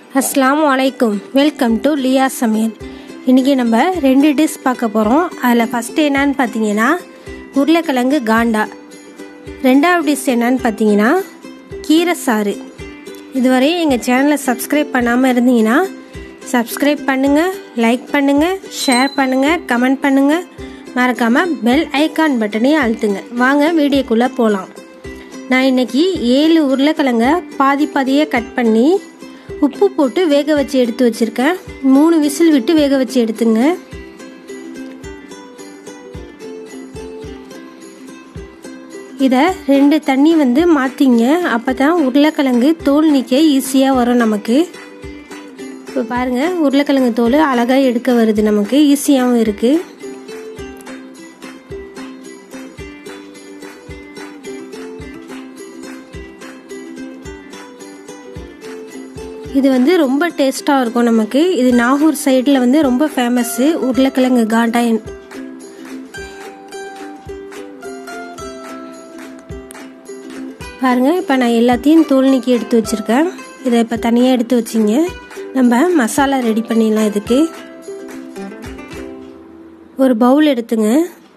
अस्सलामु अलैकुम welcome to लिया समील इनकी நம்ம ரெண்டு டிஷ் பார்க்க போறோம் அதுல ஃபர்ஸ்ட் என்னன்னு பாத்தீங்கன்னா உருளைக்கிழங்கு காண்டா ரெண்டாவது டிஷ் என்னன்னு பாத்தீங்கன்னா கீரை சாறு இதுவரை எங்க சேனலை சப்ஸ்கிரைப் பண்ணாம இருந்தீங்கன்னா சப்ஸ்கிரைப் பண்ணுங்க லைக் பண்ணுங்க ஷேர் பண்ணுங்க கமெண்ட் பண்ணுங்க மறக்காம பெல் ஐகான் பட்டனை அழுத்துங்க வாங்க வீடியோக்குள்ள போலாம் நான் இன்னைக்கு 7 உருளைக்கிழங்க பாதி பாதியே கட் பண்ணி உப்பு போட்டு வேக வச்சு எடுத்து வச்சிருக்கேன் 3 விசில் விட்டு வேக வச்சு எடுத்துங்க இத 2 தண்ணி மாத்திங்க அப்பதான் உருளைக்கிழங்கு தோல் நீக்க ஈஸியா வரும் நமக்கு இப்போ பாருங்க உருளைக்கிழங்கு தோல் அழகா எடுக்க வருது நமக்கு ஈஸியாவும் இருக்கு இது ரொம்ப டேஸ்டா இருக்கும் நமக்கு இது நாகூர் சைடுல ரொம்ப ஃபேமஸ் உருளைக்கிழங்கு காண்டா பாருங்க இப்போ நான் எல்லாத்தையும் தோல் நீக்கி எடுத்து வச்சிருக்கேன் இதை இப்போ தனியாக எடுத்து வச்சிங்க நம்ம மசாலா ரெடி பண்ணிடலாம் இதுக்கு ஒரு பவுல் எடுத்துங்க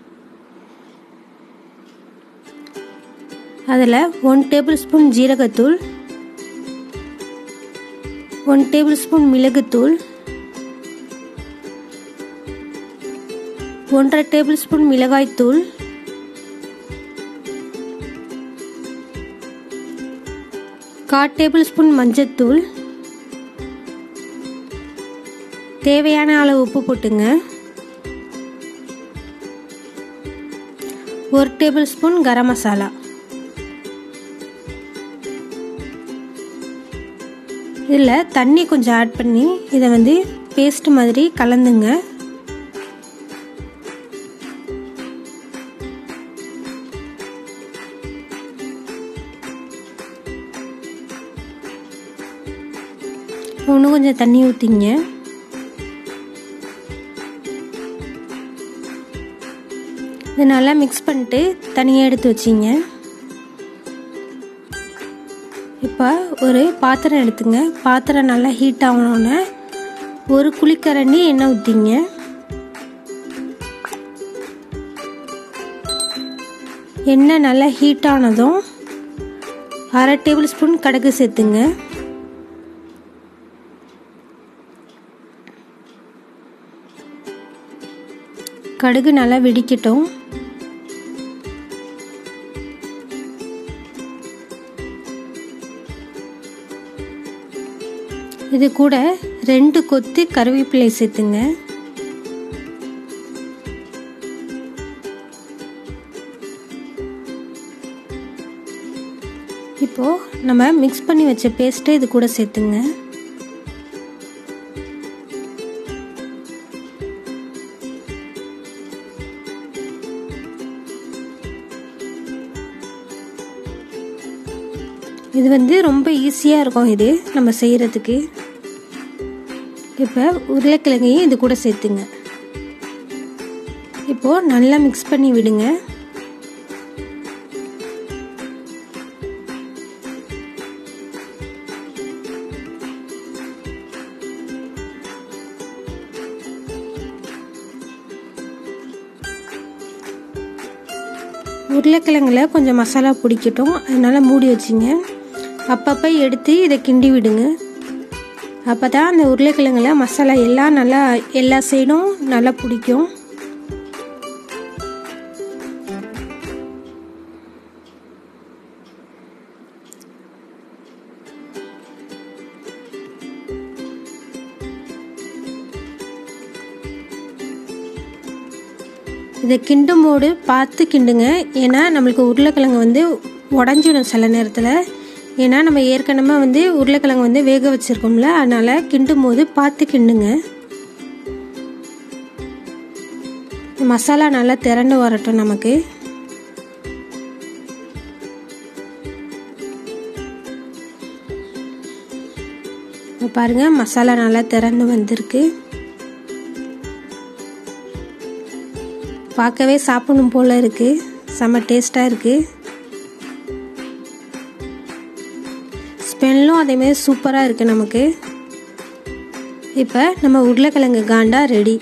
அதில் 1 டேபிள் ஸ்பூன் ஜீரகத்தூள் 1 டேபிள் ஸ்பூன் மிளகுத்தூள் 1.5 டேபிள் ஸ்பூன் மிளகாய்த்தூள் 1/4 டேபிள் ஸ்பூன் மஞ்சள்தூள் தேவையான அளவு உப்பு போட்டுங்க 1 டேபிள் ஸ்பூன் கரம் மசாலா இதில் தண்ணி கொஞ்சம் ஆட் பண்ணி இதை பேஸ்ட் மாதிரி கலந்துங்க இன்னும் கொஞ்சம் தண்ணி ஊற்றிங்க இதை நல்லா மிக்ஸ் பண்ணிட்டு தனியாக எடுத்து வச்சிங்க இப்போ ஒரு பாத்திரம் எடுத்துங்க பாத்திரம் நல்லா ஹீட் ஆகணும்னு ஒரு குழிக்கரண்டி எண்ணெய் ஊற்றிங்க எண்ணெய் நல்லா ஹீட் ஆனதும் 1/2 டேபிள் ஸ்பூன் கடுகு சேர்த்துங்க கடுகு நல்லா வெடிக்கட்டும் இது கூட 2 கொத்து கருவேப்பிலை சேர்த்துங்க இப்போ நம்ம மிக்ஸ் பண்ணி வச்ச பேஸ்ட்டை இது கூட சேர்த்துங்க இது ரொம்ப ஈஸியா இருக்கும் இது நம்ம செய்யறதுக்கு இப்போ உருளைக்கிழங்கையும் இது கூட சேர்த்துங்க இப்போ நல்லா மிக்ஸ் பண்ணி விடுங்க உருளைக்கிழங்குல கொஞ்சம் மசாலா பிடிக்கட்டும் அதனால மூடி வச்சிங்க அப்பப்போ எடுத்து இதை கிண்டி விடுங்க அப்போ தான் அந்த உருளைக்கிழங்குல மசாலா எல்லாம் நல்லா எல்லா சைடும் நல்லா பிடிக்கும் இதை கிண்டும் போது பார்த்து கிண்டுங்க ஏன்னா நம்மளுக்கு உருளைக்கிழங்கு உடஞ்சிடும் சில நேரத்தில் ஏன்னா நம்ம ஏற்கனவே உருளைக்கிழங்கு வேக வச்சிருக்கோம்ல அதனால கிண்டும் போது பார்த்து கிண்டுங்க மசாலா நல்லா திரண்டு வரட்டும் நமக்கு பாருங்க மசாலா நல்லா திரண்டு வந்திருக்கு பார்க்கவே சாப்பிடணும் போல இருக்கு செம்ம டேஸ்டா இருக்கு ஸ்மெல்லும் அதே மாதிரி சூப்பராக இருக்குது நமக்கு. இப்போ நம்ம உருளைக்கிழங்கு காண்டா ரெடி.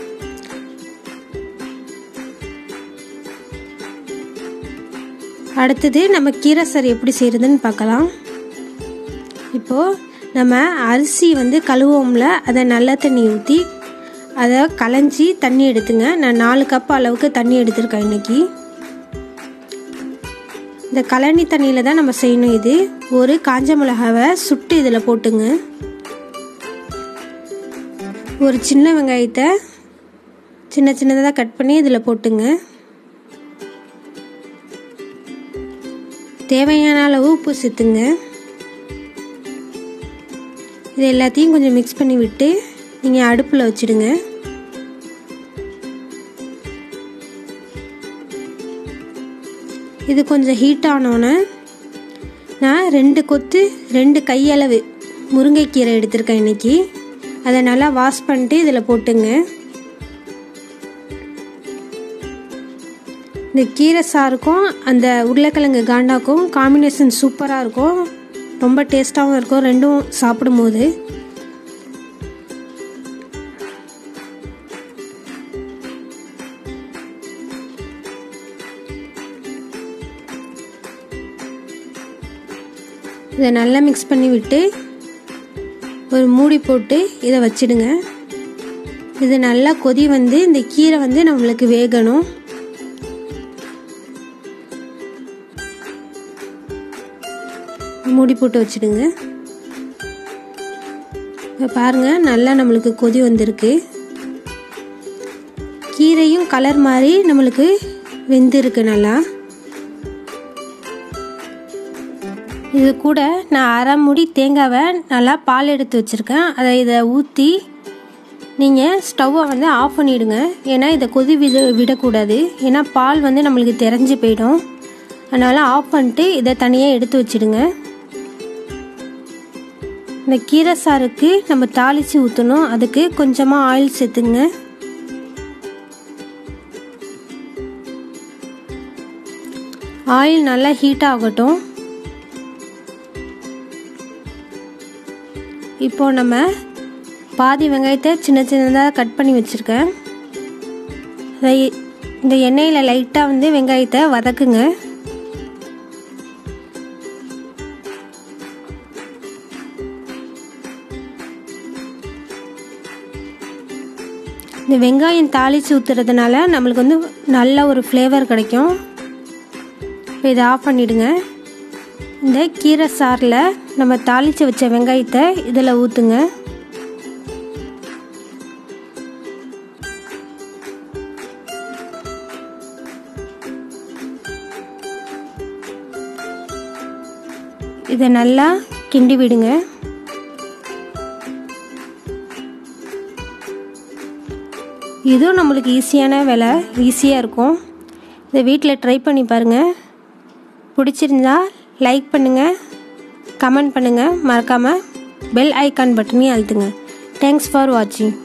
அடுத்தது நம்ம கீரை சாறு எப்படி செய்கிறதுன்னு பார்க்கலாம். இப்போது நம்ம அரிசி வந்து கழுவோம்ல, அதை நல்ல தண்ணி ஊற்றி அதை களைஞ்சி தண்ணி எடுத்துங்க. நான் 4 கப் அளவுக்கு தண்ணி எடுத்திருக்கேன் இன்றைக்கி. இந்த கழனி தண்ணியில் தான் நம்ம செய்யணும். இது ஒரு காஞ்ச மிளகாவை சுட்டு இதில் போட்டுங்க. ஒரு சின்ன வெங்காயத்தை சின்ன சின்னதாக கட் பண்ணி இதில் போட்டுங்க. தேவையான அளவு உப்பு சேர்த்துங்க. இது எல்லாத்தையும் கொஞ்சம் மிக்ஸ் பண்ணி விட்டு நீங்கள் அடுப்பில் வச்சுடுங்க. இது கொஞ்சம் ஹீட் ஆனோன்னே நான் 2 கையளவு முருங்கைக்கீரை எடுத்திருக்கேன் இன்றைக்கி. அதை நல்லா வாஷ் பண்ணிட்டு இதில் போட்டுங்க. இந்த கீரை சாருக்கும் அந்த உருளைக்கிழங்கு காண்டாக்கும் காம்பினேஷன் சூப்பராக இருக்கும். ரொம்ப டேஸ்ட்டாகவும் இருக்கும் ரெண்டும் சாப்பிடும்போது. இதை நல்லா மிக்ஸ் பண்ணி விட்டு ஒரு மூடி போட்டு இதை வச்சிடுங்க. இது நல்லா கொதி வந்து இந்த கீரை வந்து நம்மளுக்கு வேகணும். மூடி போட்டு வச்சிடுங்க. இப்போ பாருங்கள், நல்லா நம்மளுக்கு கொதி வந்திருக்கு. கீரையும் கலர் மாதிரி நம்மளுக்கு வெந்திருக்கு நல்லா. இது கூட நான் 1/2 மூடி தேங்காவை நல்லா பால் எடுத்து வச்சுருக்கேன். அதை இதை ஊற்றி நீங்கள் ஸ்டவ்வை வந்து ஆஃப் பண்ணிவிடுங்க. ஏன்னா இதை கொதி விடக்கூடாது. ஏன்னா பால் வந்து நம்மளுக்கு தெரிஞ்சு போயிடும். அதனால் ஆஃப் பண்ணிட்டு இதை தனியாக எடுத்து வச்சிடுங்க. இந்த கீரை சாருக்கு நம்ம தாளித்து ஊற்றணும். அதுக்கு கொஞ்சமாக ஆயில் சேர்த்துங்க. ஆயில் நல்லா ஹீட் ஆகட்டும். இப்போது நம்ம பாதி வெங்காயத்தை சின்ன சின்னதாக கட் பண்ணி வச்சுருக்கேன். இந்த எண்ணெயில் லைட்டாக வந்து வெங்காயத்தை வதக்குங்க. இந்த வெங்காயம் தாளித்து ஊற்றுறதுனால நம்மளுக்கு வந்து நல்ல ஒரு ஃப்ளேவர் கிடைக்கும். இப்போ இதை ஆஃப் பண்ணிவிடுங்க. இந்த கீரை சாறில் நம்ம தாளித்து வச்ச வெங்காயத்தை இதில் ஊற்றுங்க. இதை நல்லா கிண்டி விடுங்க. இதுவும் நம்மளுக்கு ஈஸியான வேலை, ஈஸியாக இருக்கும். இதை வீட்டில் ட்ரை பண்ணி பாருங்கள். பிடிச்சிருந்தா லைக் பண்ணுங்கள், கமெண்ட் பண்ணுங்கள். மறக்காமல் பெல் ஐக்கான் பட்டனையும் அழுத்துங்க. தேங்க்ஸ் ஃபார் வாட்சிங்.